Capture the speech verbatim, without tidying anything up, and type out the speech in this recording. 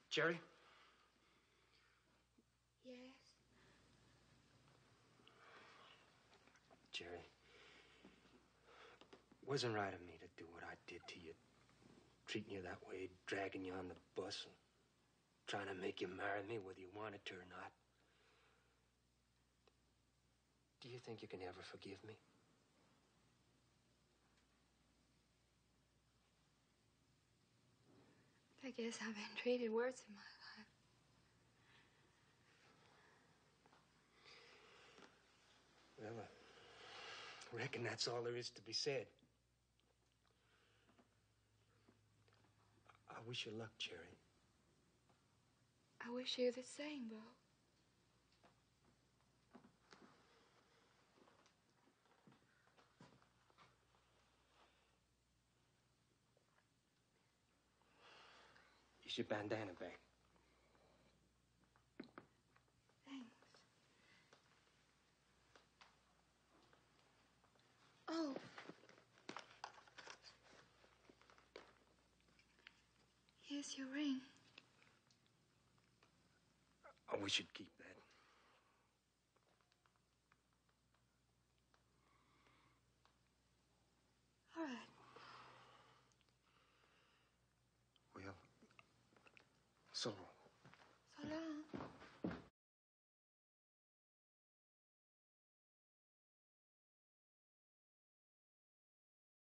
Cherie? Yes? Cherie, it wasn't right of me to do what I did to you. Treating you that way, dragging you on the bus, and trying to make you marry me whether you wanted to or not. Do you think you can ever forgive me? I guess I've been treated worse in my life. Well, I reckon that's all there is to be said. I wish you luck, Cherie. I wish you the same, Bo. Is your bandana back? Thanks. Oh. Here's your ring. I wish you'd keep that. All right. Well, so long.